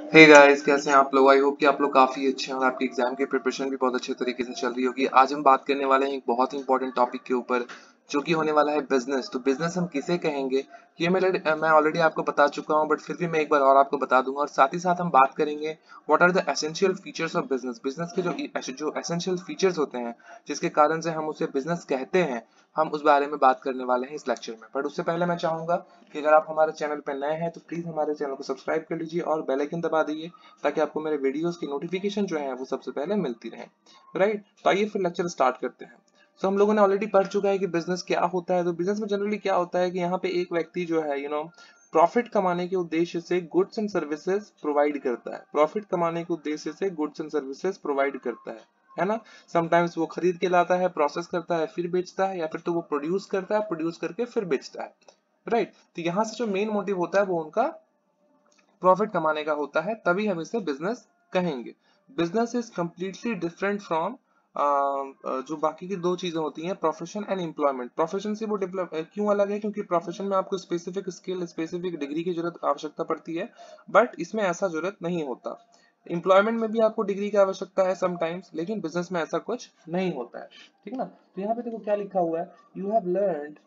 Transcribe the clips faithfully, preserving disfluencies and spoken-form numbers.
Hey guys, कैसे हैं आप लोग। आई होप कि आप लोग काफी अच्छे हैं और आपकी एग्जाम की प्रिपरेशन भी बहुत अच्छे तरीके से चल रही होगी। आज हम बात करने वाले हैं एक बहुत ही इंपॉर्टेंट टॉपिक के ऊपर, जो कि होने वाला है बिजनेस। तो बिजनेस हम किसे कहेंगे, ये मैं मैं ऑलरेडी आपको बता चुका हूं, बट फिर भी मैं एक बार और आपको बता दूंगा। और साथ ही साथ हम बात करेंगे what are the essential features of business. Business के जो जो एसेंशियल फीचर्स होते हैं, जिसके कारण से हम उसे बिजनेस कहते हैं, हम उस बारे में बात करने वाले हैं इस लेक्चर में। बट उससे पहले मैं चाहूंगा कि अगर आप हमारे चैनल पर नए हैं तो प्लीज हमारे चैनल को सब्सक्राइब कर लीजिए और बेल आइकन दबा दीजिए, ताकि आपको मेरे वीडियोस की नोटिफिकेशन जो है वो सबसे पहले मिलती रहे। राइट, तो आइए फिर लेक्चर स्टार्ट करते हैं। तो हम लोगों ने ऑलरेडी पढ़ चुका है कि बिजनेस क्या होता है। तो बिजनेस में जनरली क्या होता है कि यहाँ पे एक व्यक्ति जो है यू नो प्रॉफिट कमाने के उद्देश्य से गुड्स एंड सर्विसेज प्रोवाइड करता है। प्रॉफिट कमाने के उद्देश्य से गुड्स एंड सर्विसेज प्रोवाइड करता है है ना। समटाइम्स वो खरीद के लाता है, प्रोसेस करता है, फिर बेचता है, या फिर तो वो प्रोड्यूस करता है, प्रोड्यूस करके फिर बेचता है। राइट, तो यहाँ से जो मेन मोटिव होता है वो उनका प्रॉफिट कमाने का होता है, तभी हम इसे बिजनेस कहेंगे। Business is completely different from जो बाकी की दो चीजें होती हैं, प्रोफेशन एंड एम्प्लॉयमेंट। प्रोफेशन से वो डेवलप क्यों अलग है, क्योंकि प्रोफेशन में आपको स्पेसिफिक स्किल, स्पेसिफिक डिग्री की जरूरत आवश्यकता पड़ती है, बट इसमें ऐसा जरूरत नहीं होता। एम्प्लॉयमेंट में भी आपको डिग्री की आवश्यकता है समटाइम्स, लेकिन बिजनेस में ऐसा कुछ नहीं होता है। ठीक ना। तो यहाँ पे देखो क्या लिखा हुआ है, you have learned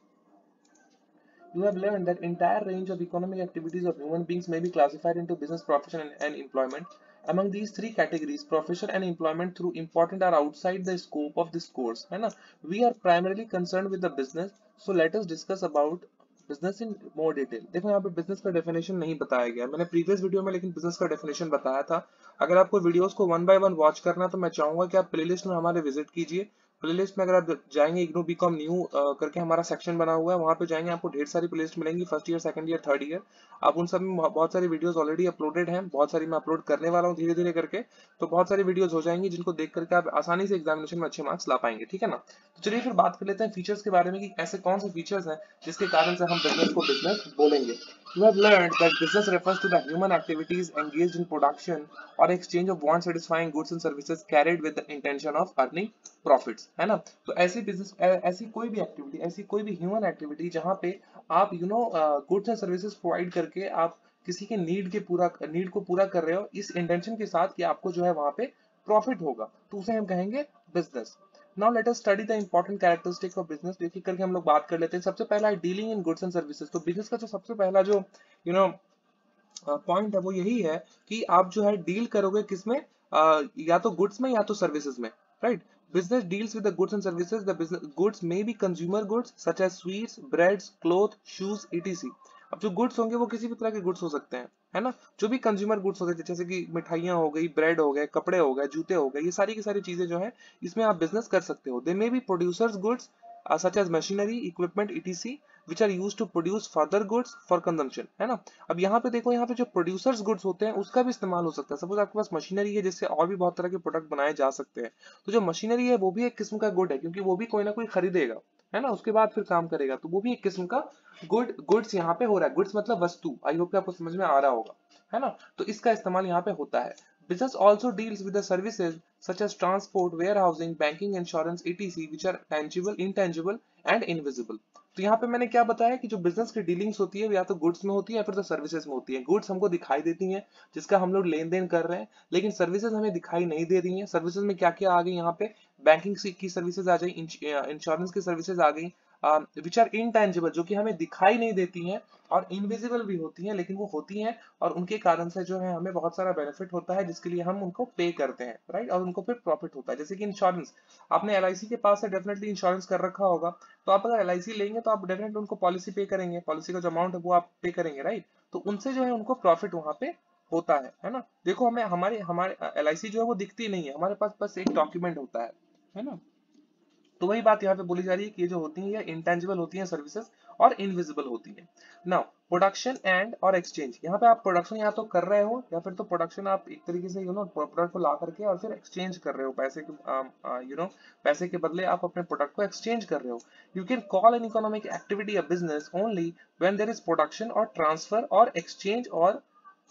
You have learned that entire range of economic activities of human beings may be classified into business, profession, and, and employment. Among these three categories, profession and employment through important are outside the scope of this course. है ना? We are primarily concerned with the business, so let us discuss about business in more detail. देखो यहाँ पे business का definition नहीं बताया गया, मैंने प्रीवियस वीडियो में लेकिन बिजनेस का डेफिनेशन बताया था। अगर आपको वीडियोस को वन बाय वन वॉच करना तो मैं चाहूंगा कि आप प्लेलिस्ट में हमारे विजिट कीजिए। प्लेलिस्ट में अगर आप जाएंगे, इग्नू बीकॉम न्यू करके हमारा सेक्शन बना हुआ है, वहां पे जाएंगे, आपको ढेर सारी प्लेलिस्ट मिलेंगी, first year, second year, third year. आप उन सब में बहुत सारी वीडियोस ऑलरेडी अपलोडेड हैं, बहुत सारी मैं अपलोड करने वाला हूँ धीरे धीरे करके। तो बहुत सारी वीडियोस हो जाएंगी जिनको देख करके आप आसानी से एग्जामिनेशन में अच्छे मार्क्स ला पाएंगे। ठीक है ना। तो चलिए फिर बात कर लेते हैं फीचर्स के बारे में, कि ऐसे कौन से फीचर्स हैं जिसके कारण से हम बिजनेस को बिजनेस बोलेंगे। You have learned that business refers to the human activities engaged in production or exchange of want satisfying goods and services carried with the intention of earning profits, है ना। तो ऐसी बिजनेस, ऐसी कोई भी activity, ऐसी कोई भी ह्यूमन एक्टिविटी जहां पे आप you know goods and services provide करके आप किसी के नीड के पूरा नीड को पूरा कर रहे हो, इस इंटेंशन के साथ कि आपको जो है वहां पे प्रॉफिट होगा, तो उसे हम कहेंगे business. Now let us study the important characteristics of business. एक एक करके हम लोग बात कर लेते हैं। सबसे पहला है dealing in goods and services. तो बिजनेस का जो सबसे पहला जो यू नो पॉइंट है वो यही है कि आप जो है डील करोगे किसमें, uh, या तो गुड्स में या तो सर्विसेज में। Right, business deals with the goods and services. The business goods may be consumer goods such as sweets, breads, cloth, shoes, etc. अब जो गुड्स होंगे वो किसी भी तरह के गुड्स हो सकते हैं, है ना। जो भी कंज्यूमर गुड्स होते हैं, जैसे कि मिठाइयां हो गई, ब्रेड हो गए, कपड़े हो गए, जूते हो गए, ये सारी की सारी चीजें जो है इसमें आप बिजनेस कर सकते हो। They may be producers goods such as machinery, equipment, etc which are used to produce further goods for consumption, है ना। अब यहाँ पे देखो, यहाँ पे जो प्रोड्यूसर्स गुड्स होते हैं उसका भी इस्तेमाल हो सकता है। सपोज आपके पास मशीनरी है जिससे और भी बहुत तरह के प्रोडक्ट बनाए जा सकते हैं, तो जो मशीनरी है वो भी एक किस्म का गुड है, क्योंकि वो भी कोई ना कोई खरीदेगा, है ना, उसके बाद फिर काम करेगा, तो वो भी एक किस्म का गुड गुड्स यहाँ पे हो रहा है। गुड्स मतलब वस्तु। आई होप कि आपको समझ में आ रहा होगा, है ना। तो इसका इस्तेमाल यहाँ पे होता है। Business also deals with the services such as transport, warehousing, banking, insurance, et cetera, which are tangible, intangible, and invisible. तो यहाँ पे मैंने क्या बताया कि जो बिजनेस की डीलिंग्स होती है या तो गुड्स में होती है या फिर तो सर्विसेज में होती है। गुड्स हमको दिखाई देती हैं जिसका हम लोग लेन देन कर रहे हैं, लेकिन सर्विसेज हमें दिखाई नहीं दे रही हैं। सर्विसेज में क्या क्या आ गई, यहाँ पे बैंकिंग की सर्विसेज आ गई, इंश्योरेंस की सर्विसेज आ गई, विच आर इनटेंजिबल, जो कि हमें दिखाई नहीं देती हैं, और इनविजिबल भी होती हैं, लेकिन वो होती हैं, और उनके कारण से जो है हमें बहुत सारा बेनिफिट होता है, जिसके लिए हम उनको पे करते हैं। राइट, और उनको फिर प्रॉफिट होता है। जैसे कि इंश्योरेंस, आपने एल आई सी के पास से डेफिनेटली इंश्योरेंस कर रखा होगा, तो आप अगर एल आई सी लेंगे तो आप डेफिनेटली उनको पॉलिसी पे करेंगे, पॉलिसी का जो अमाउंट है वो आप पे करेंगे। राइट, तो उनसे जो है उनको प्रॉफिट वहां पे होता है है ना। देखो, हमें हमारे हमारे एल आई सी जो है वो दिखती नहीं है, हमारे पास बस एक डॉक्यूमेंट होता है है ना। तो वही बात यहाँ पे बोली जा रही है कि ये जो होती है ये इंटेंजिबल होती है सर्विसेज, और इनविजिबल होती है। नाउ प्रोडक्शन एंड और एक्सचेंज। यहाँ पे आप प्रोडक्शन या तो कर रहे हो, या फिर तो प्रोडक्शन आप एक तरीके से यू नो प्रोडक्ट को ला करके और फिर एक्सचेंज कर रहे हो, पैसे के यू नो पैसे के बदले आप अपने प्रोडक्ट को एक्सचेंज कर रहे हो। You can call an economic activity a business only when there is production और ट्रांसफर और एक्सचेंज और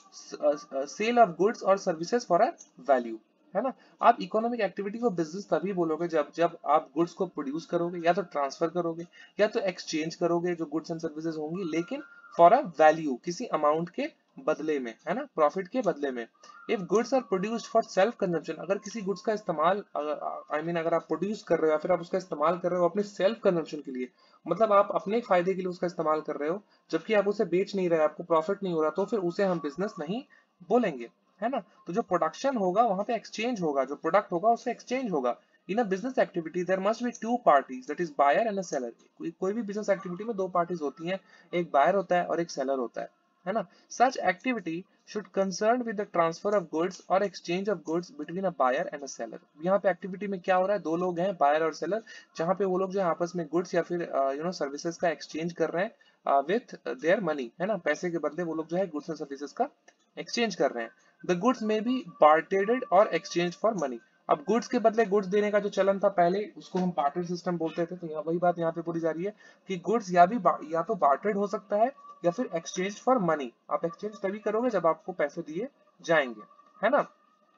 सेल ऑफ गुड्स और सर्विसेज फॉर अ वैल्यू, है ना। आप इकोनॉमिक एक्टिविटी को बिजनेस तभी बोलोगे जब जब आप गुड्स को प्रोड्यूस करोगे, या तो ट्रांसफर करोगे, या तो एक्सचेंज करोगे जो गुड्स एंड सर्विसेज होंगी, लेकिन फॉर अ वैल्यू, किसी अमाउंट के बदले में, है ना, प्रॉफिट के बदले में। If goods are produced for self consumption, अगर किसी गुड्स का इस्तेमाल आई मीन अगर आप प्रोड्यूस कर रहे हो या फिर आप उसका इस्तेमाल कर रहे हो अपने सेल्फ कंजम्पशन के लिए, मतलब आप अपने फायदे के लिए उसका इस्तेमाल कर रहे हो, जबकि आप उसे बेच नहीं रहे, आपको प्रॉफिट नहीं हो रहा, तो फिर उसे हम बिजनेस नहीं बोलेंगे, है ना। तो जो प्रोडक्शन होगा वहां पे एक्सचेंज होगा, जो प्रोडक्ट होगा उससे एक्सचेंज होगा। In a business activity there must be two parties, that is buyer and a seller. कोई कोई भी बिजनेस एक्टिविटी में दो पार्टीज होती हैं, एक बायर होता है और एक सेलर होता है है ना। Such activity should concerned with the transfer of goods or exchange of goods between a buyer and a seller। यहाँ पे एक्टिविटी में क्या हो रहा है, दो लोग हैं बायर और सेलर, जहाँ पे वो लोग जो है आपस में गुड्स या फिर यू नो सर्विसेज का एक्सचेंज कर रहे हैं विथ देयर मनी, है ना, पैसे के बदले वो लोग जो है गुड्स एंड सर्विसेज का एक्सचेंज कर रहे हैं। The goods may be bartered और एक्सचेंज फॉर मनी। अब गुड्स के बदले गुड्स देने का जो चलन था पहले, उसको हम बार्टर सिस्टम बोलते थे, तो यहाँ वही बात यहाँ पे बोली जा रही है कि गुड्स या भी या तो बार्टेड हो सकता है या फिर एक्सचेंज फॉर मनी। आप एक्सचेंज तभी करोगे जब आपको पैसे दिए जाएंगे, है ना।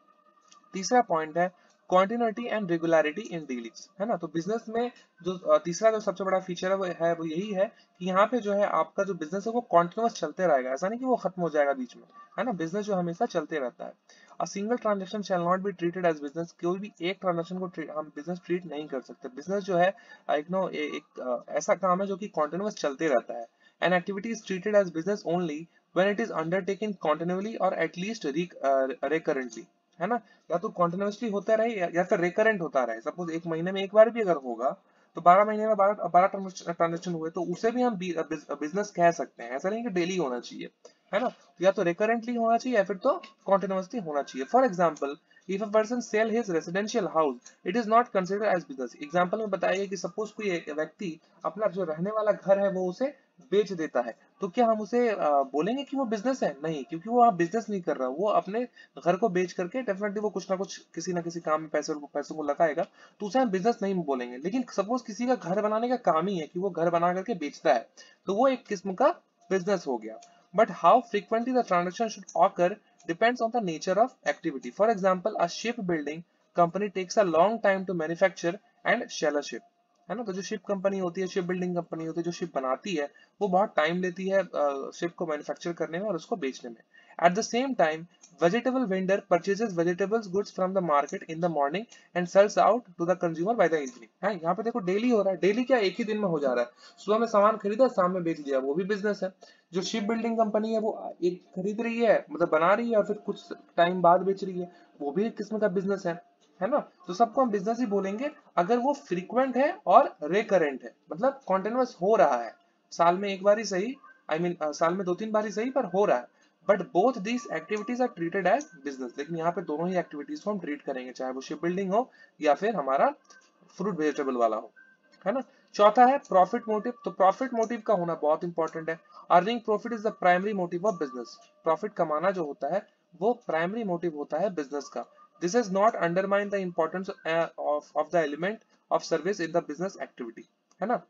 तीसरा पॉइंट है continuity and regularity in dealings, है ना। तो बिजनेस में जो तीसरा जो सबसे बड़ा फीचर है वो है वो यही है कि यहाँ पे जो है आपका जो बिजनेस है वो कॉन्टिन्यूअस चलते रहेगा, ऐसा नहीं कि वो खत्म हो जाएगा बीच में, है ना। बिजनेस जो हमेशा चलते रहता है। A single transaction shall not be treated as business, कोई भी एक ट्रांजेक्शन को हम बिजनेस ट्रीट नहीं कर सकते। बिजनेस जो है एक नो एक ऐसा काम है जो कि कॉन्टिन्यूअस चलते रहता है। An activity is treated as business only when it is undertaken continually or at least recurrently, है ना। या तो कॉन्टिन्यूसली होता रहे या, या फिर रिकरेंट होता रहे। सपोज एक महीने में एक बार भी अगर होगा तो बारह महीने में बारह बारह ट्रांजेक्शन हुए तो उसे भी हम बिजनेस कह सकते हैं। ऐसा नहीं कि डेली होना चाहिए, है ना। या तो रिकरेंटली होना चाहिए या फिर तो कॉन्टिन्यूसली होना चाहिए। For example if a person sell his residential house it is not considered as business. Example में बताइए कि सपोज कोई व्यक्ति अपना जो रहने वाला घर है वो उसे बेच देता है, तो क्या हम उसे आ, बोलेंगे कि वो बिजनेस है? नहीं, क्योंकि वो आप बिजनेस नहीं कर रहा, वो अपने घर को बेच करके डेफिनेटली वो कुछ ना कुछ किसी ना किसी काम में पैसे पैसों को लगाएगा, तो उसे हम बिजनेस नहीं बोलेंगे। लेकिन सपोज किसी का घर बनाने का काम ही है कि वो घर बना करके बेचता है, तो वो एक किस्म का बिजनेस हो गया। But how frequently the transaction should occur depends on the nature of activity. For example, a shipbuilding company takes a long time to manufacture and sell a ship, है ना। तो जो शिप कंपनी होती है, ship building company होती है, जो ship बनाती है, वो बहुत टाइम लेती है शिप को मैन्युफैक्चर करने में और उसको बेचने में। At the same time vegetable vendor purchases vegetables goods from the market in the morning and sells out to the consumer by the evening, है। यहाँ पे देखो डेली हो रहा है, डेली क्या एक ही दिन में हो जा रहा है। सुबह में सामान खरीदा, शाम में बेच दिया, वो भी बिजनेस है। जो शिप बिल्डिंग कंपनी है वो एक खरीद रही है, मतलब बना रही है और फिर कुछ टाइम बाद बेच रही है, वो भी एक किस्म का बिजनेस है, है ना। तो सबको हम बिजनेस ही बोलेंगे अगर वो फ्रीक्वेंट है और रेकरेंट है, मतलब कॉन्टिन्यूअस हो रहा है, साल में एक बार ही सही, आई I मीन mean, साल में दो तीन बार ही सही, पर हो रहा है। But both these activities are treated as business. लेकिन यहाँ पे दोनों ही एक्टिविटीज को हम ट्रीट करेंगे, चाहे वो शिप बिल्डिंग हो या फिर हमारा फ्रूट वेजिटेबल वाला हो, है ना। चौथा है प्रॉफिट मोटिव। तो प्रॉफिट मोटिव का होना बहुत इंपॉर्टेंट है। Earning profit is the primary motive of business. Profit कमाना जो होता है वो प्राइमरी मोटिव होता है बिजनेस का। This is not undermine the importance of the element of service in the business activity, है ना।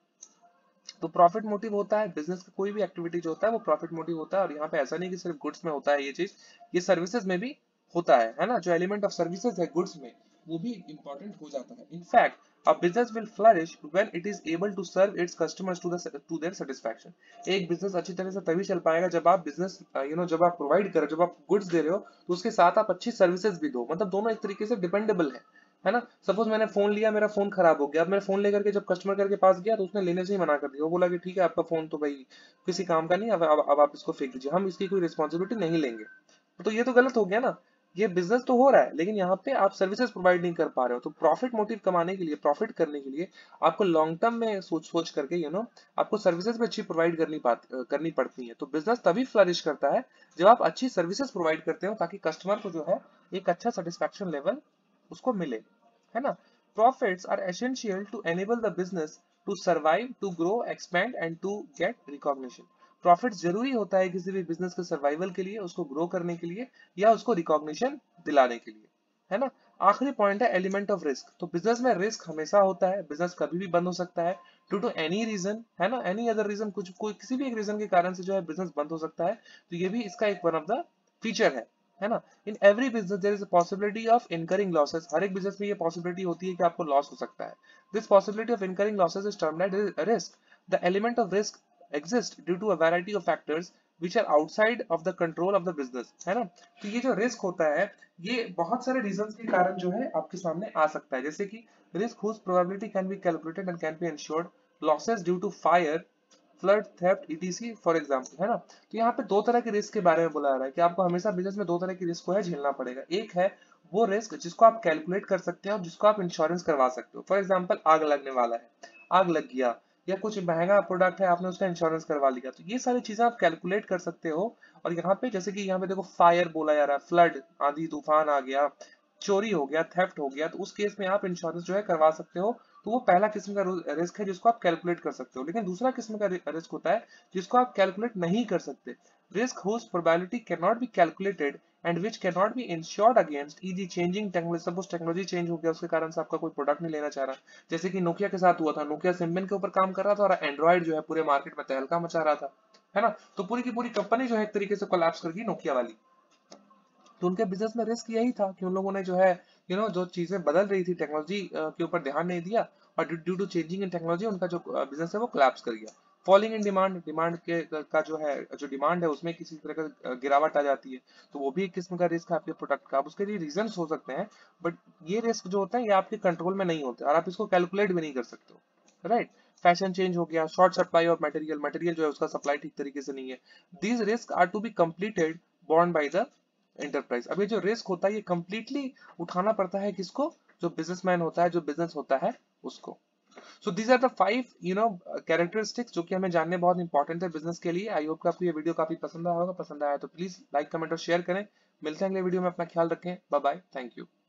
तो प्रॉफिट मोटिव होता है बिजनेस का, कोई भी एक्टिविटी जो होता है वो प्रॉफिट मोटिव होता है। और यहाँ पे ऐसा नहीं कि सिर्फ गुड्स में होता है ये चीज, ये सर्विसेज में भी होता है, है ना। जो एलिमेंट ऑफ सर्विसेज है गुड्स में वो भी इंपॉर्टेंट हो जाता है। In fact a business will flourish when it is able to serve its customers to the to their satisfaction। एक बिजनेस अच्छी तरह से तभी चल पाएगा जब आप बिजनेस यू नो जब आप प्रोवाइड करो, जब आप गुड्स दे रहे हो तो उसके साथ आप अच्छी सर्विसेज भी दो, मतलब दोनों एक तरीके से डिपेंडेबल है, है ना। सपोज मैंने फोन लिया, मेरा फोन खराब हो गया, अब मैं फोन लेकर के जब कस्टमर केयर के पास गया तो उसने लेने से ही मना कर दिया। वो बोला कि ठीक है आपका फोन तो भाई किसी काम का नहीं, अब अब, अब आप इसको फेंक दीजिए, हम इसकी कोई रिस्पॉन्सिबिलिटी नहीं लेंगे। तो ये तो गलत हो गया ना। ये बिजनेस तो हो रहा है लेकिन यहाँ पे आप सर्विसेज प्रोवाइड नहीं कर पा रहे हो। तो प्रॉफिट मोटिव कमाने के लिए, प्रॉफिट करने के लिए आपको लॉन्ग टर्म में सोच सोच करके यू नो आपको सर्विसेज भी अच्छी प्रोवाइड करनी पात करनी पड़ती है। तो बिजनेस तभी फ्लरिश करता है जब आप अच्छी सर्विसेज प्रोवाइड करते हो ताकि कस्टमर को जो है एक अच्छा सेटिस्फेक्शन लेवल उसको मिले, है ना। Profits are essential to enable the business to survive, to grow, expand and to get recognition. Profit जरूरी होता है किसी भी बिजनेस के सर्वाइवल के लिए, उसको ग्रो करने के लिए या उसको रिकॉग्निशन दिलाने के लिए, है ना। आखिरी पॉइंट है एलिमेंट ऑफ रिस्क। तो बिजनेस में रिस्क हमेशा होता है, बिजनेस कभी भी बंद हो सकता है ड्यू टू एनी रीजन, है ना। एनी अदर रीजन, कुछ कोई किसी भी एक रीजन के कारण से जो है बिजनेस बंद हो सकता है। तो ये भी इसका एक वन ऑफ द फीचर है, है ना। In every business there is a possibility of incurring losses. हर एक बिजनेस में ये पॉसिबिलिटी होती है कि आपको लॉस हो सकता है। This possibility of incurring losses is termed as risk. The element of risk exist due to a variety of factors which are outside of the control of the business, है ना। तो ये जो रिस्क होता है ये बहुत सारे रीजंस के कारण जो है आपके सामने आ सकता है, जैसे कि risk whose probability can be calculated and can be insured, losses due to fire, flood, theft, ETC for example, है ना। तो यहाँ पे दो तरह के रिस्क के बारे में बोला जा रहा है कि आपको हमेशा बिजनेस में दो तरह की रिस्क को है झेलना पड़ेगा। एक है वो रिस्क जिसको आप कैलकुलेट कर सकते हैं और जिसको आप इंश्योरेंस करवा सकते हो। फॉर एग्जांपल आग लगने वाला है, आग लग गया, या कुछ महंगा प्रोडक्ट है आपने उसका इंश्योरेंस करवा लिया, तो ये सारी चीजें आप कैलकुलेट कर सकते हो। और यहाँ पे जैसे कि यहाँ पे देखो फायर बोला जा रहा है, फ्लड, आंधी तूफान आ गया, चोरी हो गया, थेफ्ट हो गया, तो उस केस में आप इंश्योरेंस जो है करवा सकते हो। तो वो पहला किस्म का रिस्क है जिसको आप कैलकुलेट कर सकते हो। लेकिन दूसरा किस्म का रिस्क होता है जिसको आप कैलकुलेट नहीं कर सकते, risk whose probability cannot be calculated and which cannot be insured against, E G changing technology। Suppose technology change हो गया, उसके कारण से आपका कोई प्रोडक्ट नहीं लेना चाह रहा, जैसे कि नोकिया के साथ हुआ था। नोकिया सिम्बियन के ऊपर काम कर रहा था और एंड्रॉइड जो है पूरे मार्केट में तहलका मचा रहा था, है ना। तो पूरी की पूरी कंपनी जो है एक तरीके से कोलैप्स कर गई नोकिया वाली। तो उनके बिजनेस में रिस्क यही था कि उन लोगों ने जो है यू नो जो चीजें बदल रही थी टेक्नोलॉजी के ऊपर ध्यान नहीं दिया, और due to changing in technology उनका जो बिजनेस है वो कोलैप्स कर गया। फॉलिंग इन डिमांड, डिमांड के का जो है जो डिमांड है उसमें किसी तरह का गिरावट आ जाती है, तो वो भी एक किस्म का रिस्क है आपके प्रोडक्ट का। आप उसके लिए रीजन हो सकते हैं, बट ये रिस्क जो होता है ये आपके कंट्रोल में नहीं होते और आप इसको कैलकुलेट भी नहीं कर सकते हो, राइट। फैशन चेंज हो गया, short supply of material, material जो है उसका सप्लाई ठीक तरीके से नहीं है। These risk are to be completed borne by the enterprise. अब ये जो रिस्क होता है ये कंप्लीटली उठाना पड़ता है किसको, जो बिजनेसमैन होता है, जो बिजनेस होता है उसको। So these are the five you know characteristics जो कि हमें जानने बहुत इंपॉर्टेंट है बिजनेस के लिए। आई होप कि आपको ये वीडियो काफी पसंद आया होगा। पसंद आया तो प्लीज लाइक कमेंट और शेयर करें। मिलते हैं अगले वीडियो में, अपना ख्याल रखें, बाय बाय, थैंक यू।